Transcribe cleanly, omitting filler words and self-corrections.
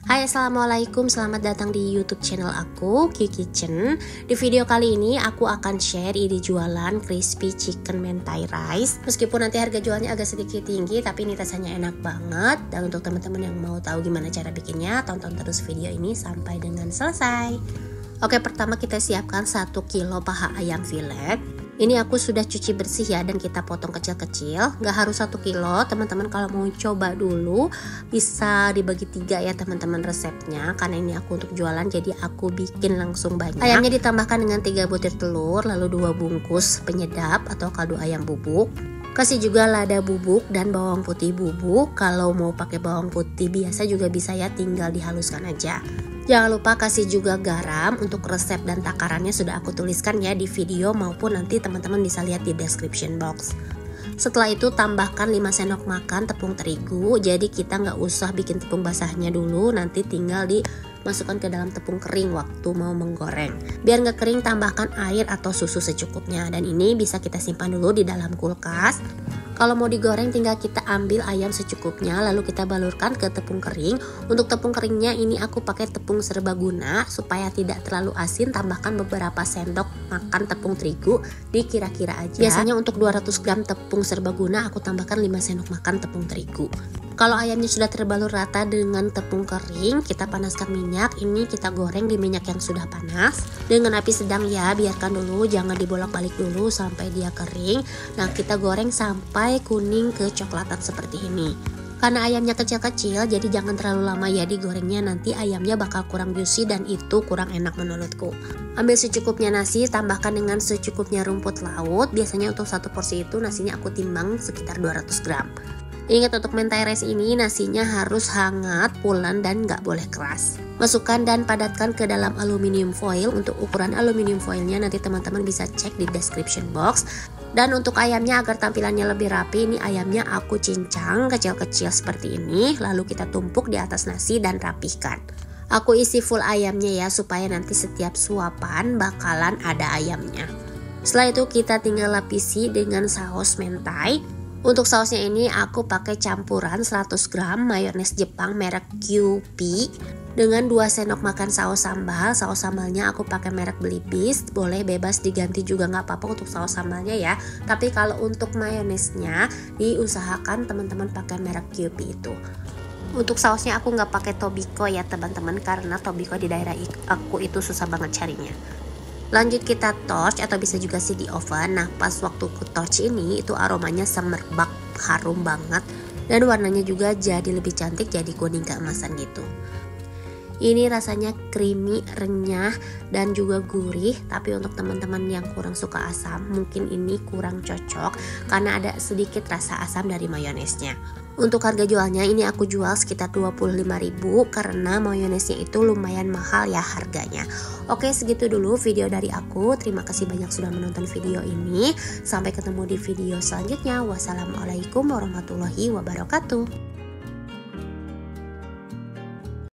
Hai, assalamualaikum, selamat datang di YouTube channel aku, Q Kitchen. Di video kali ini aku akan share ide jualan crispy chicken mentai rice. Meskipun nanti harga jualnya agak sedikit tinggi, tapi ini rasanya enak banget. Dan untuk teman-teman yang mau tahu gimana cara bikinnya, tonton terus video ini sampai dengan selesai. Oke, pertama kita siapkan 1 kilo paha ayam filet. Ini aku sudah cuci bersih ya, dan kita potong kecil-kecil. Gak harus 1 kilo, teman-teman kalau mau coba dulu bisa dibagi 3 ya teman-teman resepnya. Karena ini aku untuk jualan, jadi aku bikin langsung banyak. Ayamnya ditambahkan dengan 3 butir telur, lalu 2 bungkus penyedap atau kaldu ayam bubuk. Kasih juga lada bubuk dan bawang putih bubuk. Kalau mau pakai bawang putih biasa juga bisa ya, tinggal dihaluskan aja. Jangan lupa kasih juga garam. Untuk resep dan takarannya sudah aku tuliskan ya di video, maupun nanti teman-teman bisa lihat di description box. Setelah itu tambahkan 5 sendok makan tepung terigu. Jadi kita nggak usah bikin tepung basahnya dulu, nanti tinggal dimasukkan ke dalam tepung kering waktu mau menggoreng. Biar nggak kering, tambahkan air atau susu secukupnya. Dan ini bisa kita simpan dulu di dalam kulkas. Kalau mau digoreng tinggal kita ambil ayam secukupnya, lalu kita balurkan ke tepung kering. Untuk tepung keringnya ini aku pakai tepung serbaguna supaya tidak terlalu asin. Tambahkan beberapa sendok makan tepung terigu, dikira-kira aja. Biasanya untuk 200 gram tepung serbaguna aku tambahkan 5 sendok makan tepung terigu. Kalau ayamnya sudah terbalur rata dengan tepung kering, kita panaskan minyak. Ini kita goreng di minyak yang sudah panas dengan api sedang ya, biarkan dulu, jangan dibolak-balik dulu sampai dia kering. Nah, kita goreng sampai kuning kecoklatan seperti ini. Karena ayamnya kecil-kecil, jadi jangan terlalu lama ya digorengnya, nanti ayamnya bakal kurang juicy dan itu kurang enak menurutku. Ambil secukupnya nasi, tambahkan dengan secukupnya rumput laut. Biasanya untuk 1 porsi itu nasinya aku timbang sekitar 200 gram. Ingat, untuk mentai rice ini nasinya harus hangat, pulen, dan nggak boleh keras. Masukkan dan padatkan ke dalam aluminium foil. Untuk ukuran aluminium foilnya nanti teman-teman bisa cek di description box. Dan untuk ayamnya agar tampilannya lebih rapi, ini ayamnya aku cincang kecil-kecil seperti ini. Lalu kita tumpuk di atas nasi dan rapihkan. Aku isi full ayamnya ya, supaya nanti setiap suapan bakalan ada ayamnya. Setelah itu kita tinggal lapisi dengan saus mentai. Untuk sausnya ini aku pakai campuran 100 gram mayones Jepang merek QP dengan 2 sendok makan saus sambal. Saus sambalnya aku pakai merek Belibis, boleh bebas diganti juga nggak apa-apa untuk saus sambalnya ya. Tapi kalau untuk mayonesnya diusahakan teman-teman pakai merek QP itu. Untuk sausnya aku nggak pakai Tobiko ya teman-teman, karena Tobiko di daerah aku itu susah banget carinya. Lanjut kita torch atau bisa juga sih di oven. Nah, pas waktu ku torch ini itu aromanya semerbak, harum banget, dan warnanya juga jadi lebih cantik, jadi kuning keemasan gitu. Ini rasanya creamy, renyah, dan juga gurih. Tapi untuk teman-teman yang kurang suka asam, mungkin ini kurang cocok karena ada sedikit rasa asam dari mayonesnya. Untuk harga jualnya ini aku jual sekitar 25.000 karena mayonesnya itu lumayan mahal ya harganya. Oke, segitu dulu video dari aku. Terima kasih banyak sudah menonton video ini. Sampai ketemu di video selanjutnya. Wassalamualaikum warahmatullahi wabarakatuh.